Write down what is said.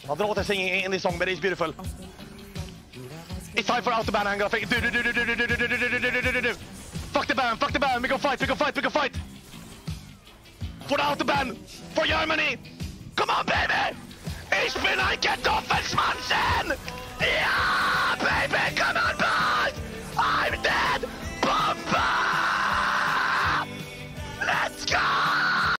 I don't know what they're singing in this song, but it's beautiful. It's time for Autobahn Angle. Fuck the band, we go fight. For the Autobahn, for Germany. Come on, baby. Ich bin ein Kartoffelschwanzen. Yeah, baby, come on, baby.